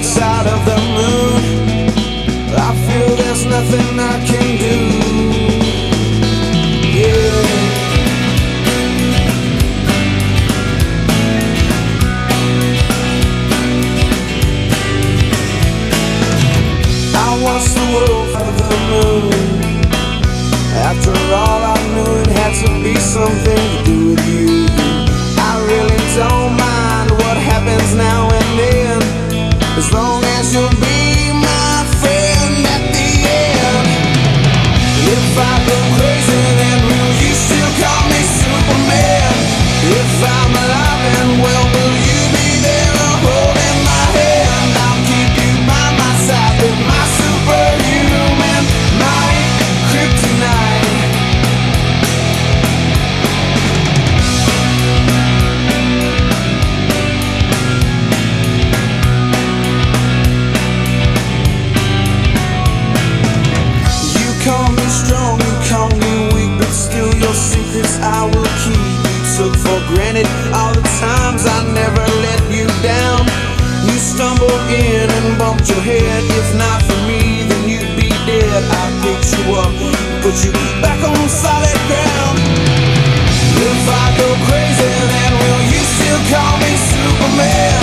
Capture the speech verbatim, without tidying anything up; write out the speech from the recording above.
side of the moon. I feel there's nothing I can do. Yeah. I watched the world from the moon. After all, I knew it had to be something to do with you. I really don't mind what happens now and then, as long as you'll be my friend at the end. If I go crazy, then will you still call me Superman? If I'm alive and well, will you be there holding my hand? I'll keep you by my side with my superhuman might, kryptonite. Call me strong, you call me weak, but still your secrets I will keep. You took for granted all the times I never let you down. You stumbled in and bumped your head. If not for me, then you'd be dead. I picked you up, put you back on solid ground. If I go crazy, then will you still call me Superman?